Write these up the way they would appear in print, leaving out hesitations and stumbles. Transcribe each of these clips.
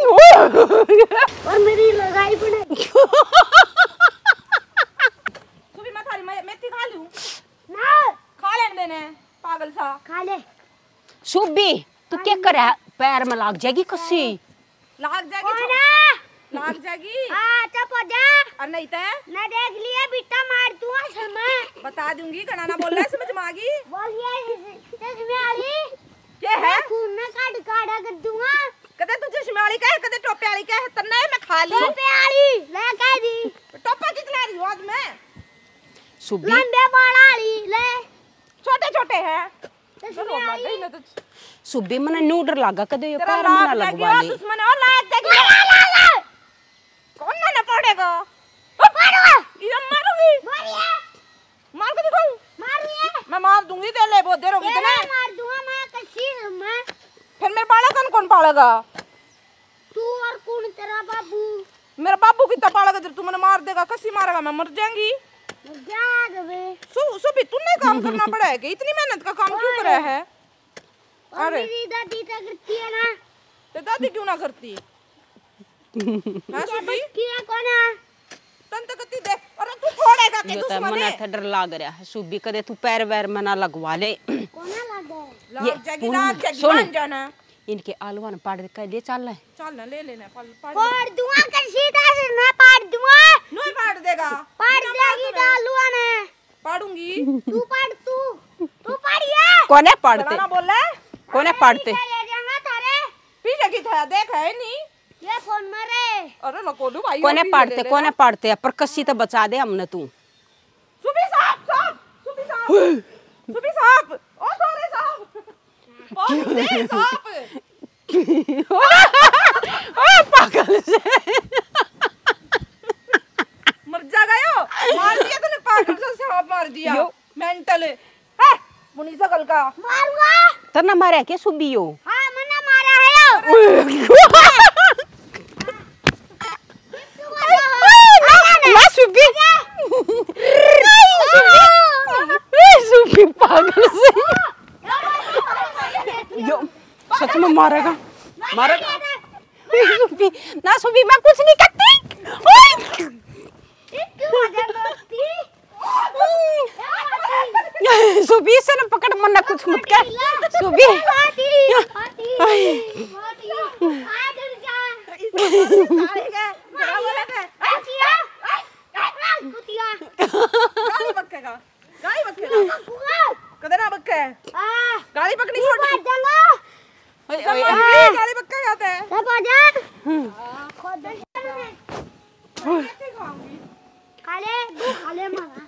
और मेरी लगाई बनाई। सुबह मैं थारी मेथी खा लूं ना खा लेने देने पागल सा खा ले। सुबी तू क्या करे पैर में लाग जाएगी कसी। लाग जाएगी लाग जाएगी। हाँ चुप हो जा। और नहीं तो मैं देख लिया बेटा मार दूंगा समय बता दूंगी कनाना बोल रहा है समझ में आ गई। बोलिए चश्मे वाली क्या है खून ना काट काटा कर दूंगा। कदे तू चश्मे वाली का है कदे टोपे वाली का है तन्ना मैं खा ली टोपे वाली ले कह दी। टोपा कितना रही हो आज मैं सुबी लंबे बाल वाली ले छोटे छोटे हैं चश्मे वाली। ना तो सुबी मने नूडर लागा कदे यो तेरा पैर में ना लाग लगवा जाएगी ले। दुश्मन और लाग जाएगी कौन ना पड़ेगा ये मारूंगी मार के दिखाऊं मैं मार दूंगी तेरे बहुत देर होगी तेरे मार दूंगा मैं कसी मैं। फिर मेरे बालक कौन पालेगा तू और कौन तेरा बाबू। मेरा बाबू कितना पालेगा जब तू मैंने मार देगा कसी मारेगा मैं मर जाऊंगी। सुबह तूने काम करना पड़ा है कि इतनी मेहनत का काम क्यों करा है। अरे मेरी दादी तो करती है ना। तो दादी क्यों ना करती हां सुबह किया कौन है तन तक करती दे और तू फोड़ेगा के यो तो दुश्मन मने है था डर लाग रहा है सुबी कदे तू पैर वैर में ना लगवा ले। कौन लगा लाग जाएगी मान जाना इनके आलूवान पाड़ दे के लिए चल है चल ना ले लेना पाड़ पाड़ दूंगा कर सीधा से ना पाड़ दूंगा। नहीं पाड़ देगा पाड़ देगी डालूआ ने पाड़ूंगी तू पाड़ तू पाड़िए कोने पाड़ते ना बोल रहा कोने पाड़ते ले जाऊंगा थारे पीछे की था देख है नहीं ये फोन मरे। अरे लकोडू भाई कोने पाड़ते पर कसी तो बचा दे हमने तू। सुबह साहब सुबह साहब ओ सॉरी साहब ओ सुबह साहब ओ पागल से मर जा गयो मार दिया तूने पागल से सांप मार दिया मेंटल है मुनी सकल का मारूंगा तना मारे के सुबियो। हां मना मारा है मैं सुबी सुबी पागल से यो सच में मारेगा मारेगा सुबी ना सुबी मैं कुछ नहीं करती। सुबी से ना पकड़ मन्ना कुछ मत कर सुबी गाड़ी पकड़ी छोड़ गाड़ी पक्का जाता है खाले मारा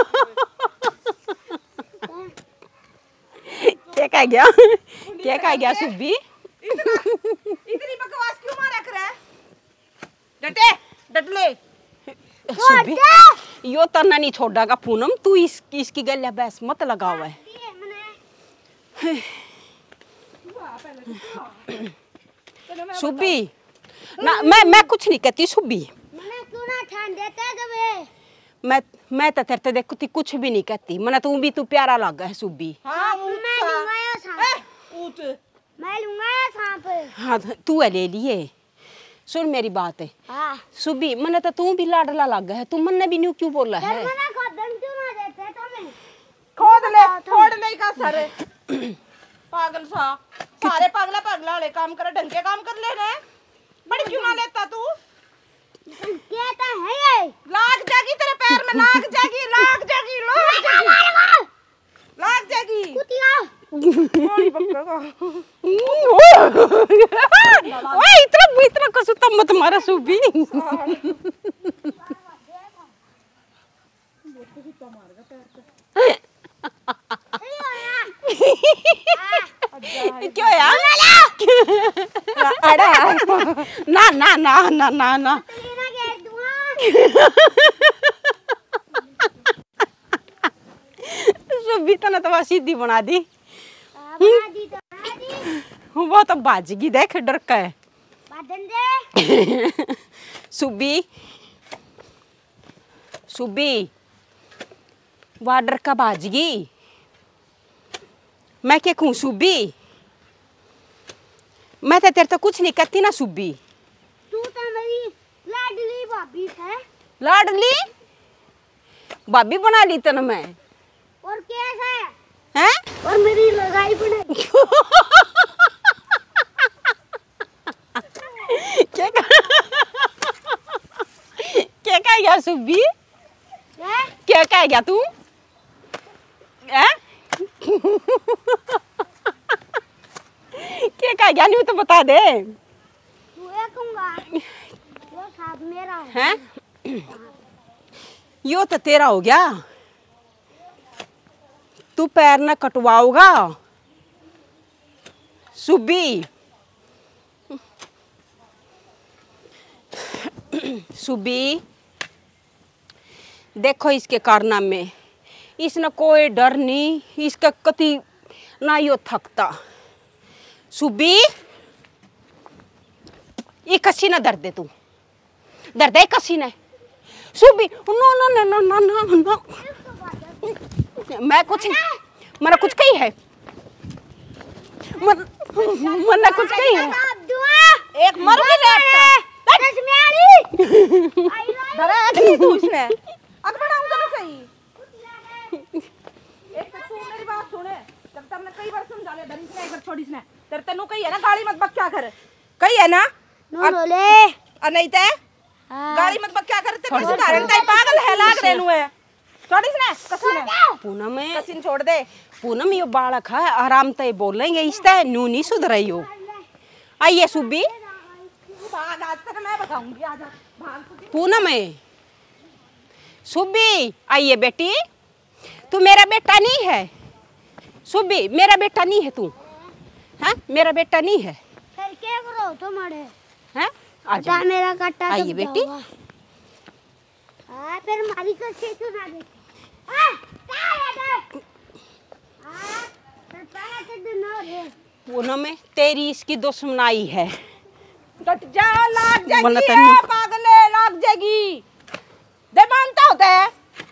क्या कह गया सुबी इतनी बकवास क्यों मारा करे डटे डटले सुबी यो तना नहीं छोड़ेगा पूनम तू इसकी गलिया बहस मत लगाओ है। सुबी ना मैं कुछ नहीं कहती सुबी मैं तो तेरे देखती कुछ भी नहीं कहती मना तू प्यारा लगा है सुबी। हाँ हाँ तू है ले लिए सुन मेरी बात है सुबी मने तो तू भी लाडला लगा है तू मन भी न्यू क्यों बोला है। खोद ले का सर पागल सा सारे पागला वाले काम करे ढंग के काम कर लेने बड़ी क्यों ना लेता तू कहता है ये लाग जाएगी तेरे पैर में लाग जाएगी कुतिया ओए इतना कसुता मत मारा सुबी। क्यों यार ना ना ना ना ना ना सुबी तो सीधी बना दी वो तो बाजगी देख डर का है सुबी वाडर का बाजगी मैं क्या कहूँ सुबी मैं तो तेरे तो कुछ नहीं करती ना सुबी ठीक है। लाडली भाभी बना ली तन मैं। और कैसे हैं? और मेरी लगाई बनाई। क्या कहेगा सुब्बी? हैं? क्या कहेगा तू? हैं? क्या कहेगा नहीं तो बता दे। तू ये कहूँगा वो साथ मेरा हो। हैं? यो तो तेरा हो गया। तू पैर न कटवाओगा सुब्बी। सुब्बी देखो इसके कारनामे, इसने कोई डर नहीं, इसका कति ना यो थकता। सुब्बी ये कसी ना दर्द दे, तू दर्द है कसी ने। सुब्बी no no no no no no no, मैं कुछ मेरा कुछ कही है, मरना कुछ कही है। एक मर भी लेता डरा नहीं तू इसने। अब बनाऊंगा ना सही। एक तो तू मेरी बात सुने, जब तक मैं कई बार समझा लिया डरी से, एक बार छोड़ी इसने। तेरे तेनू कही है ना गाड़ी मत बक क्या कर, कही है ना नो ले और नहीं ते गाड़ी मत बक क्या कर। तेरे को सुधारन ताई पागल है लाग रेनू है। छोड़ी इसने कसी ने। पूनम में कसी ने छोड़ दे। पूनम यो बालक है, आराम से बोलेंगे, इससे न्यू नहीं सुधर रही हो। आइए सुब्बी। भाग आज तक मैं बताऊंगी। आजा भाग तू। पूनम है सुब्बी। आइए बेटी, तू मेरा बेटा नहीं है सुब्बी, मेरा बेटा नहीं है तू। हाँ मेरा बेटा नहीं है। फिर क्या करो तुम्हारे? हैं? आजा मेरा कट्टा तो आइए बेटी। हाँ फिर मारी को से सुना दे। हाँ क्या है तो? हाँ फिर पहले तो दिन रे। पूनम में तेरी इसकी दुश्मनाई है। कट जा लाग बोला जाएगी तन्नू। पागल है, लाग जाएगी। दे मानता होता है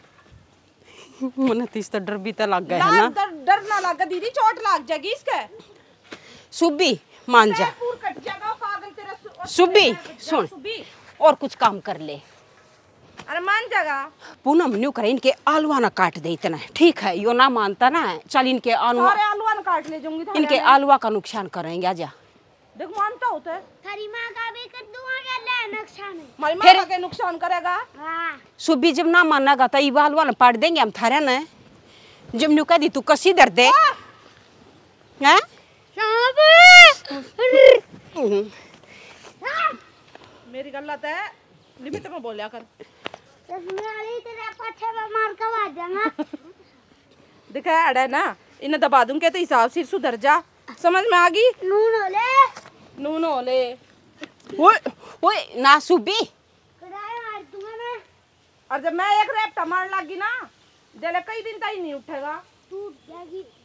मन तो इस तो डर भी तो लग गया है लाग ना। डर ना लगा दीदी, चोट लाग जाएगी इसके। सुब्बी मान जा। पूर कट जाएगा पागल तेरा। सुब्बी सुन, सुब्बी और कुछ काम कर ले। अरे मान जाएगा। पूनम न्यू करे इनके आलुआ ना काट दे इतना, ठीक है? यो ना मानता ना, चल इनके आलुआ, सारे आलूआ न काट ले जाऊंगी थारे इनके में। आलुआ का नुकसान करेंगे। आजा देख मानता होता है थारी माँ का भी कर दूंगा क्या ले नुकसान है। हमारी माँ फिर- का क्या नुकसान करेगा। हाँ सुब्बी जब ना मानेगा तो ये आलुआ ना पाट देंगे हम थारे ना। जब न्यू कह दी तू कसी दर दे हैं? मेरी गलत है, लिमिट में बोलिया कर। तेरा पट्टे में मार के आ जाना। दिखा है ना, इन्हें दबा दूंगे तो हिसाब से सुधर जा। समझ में आ गई? नून ओले ओए ओए ना सुब्बी। कड़ाई मार दूंगा मैं। और जब मैं एक रेपटा मारने लगी ना, जले कई दिन तक ही नहीं उठेगा। टूट जाएगी।